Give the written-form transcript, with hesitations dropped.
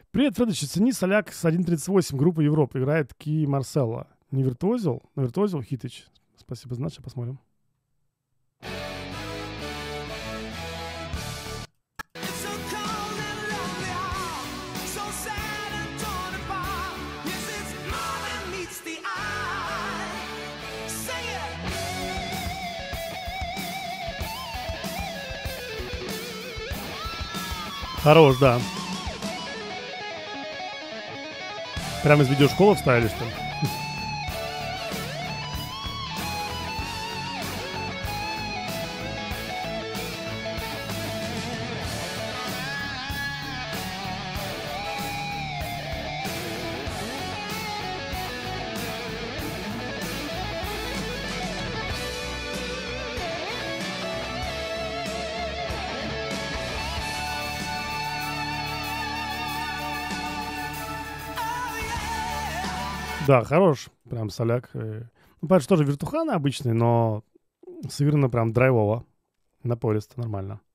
Привет, Фредович, оцени соляк с 1.38 группы Европа. Играет Ки Марселло. Не виртуозил? Но виртуозил Хитыч. Спасибо, значит, посмотрим. Хорош, да. Прямо из видеошколы вставили, что ли? Да, хорош. Прям соляк. Ну, понятно, что тоже вертуханы обычные, но сыграно прям драйвово. Напористо, нормально.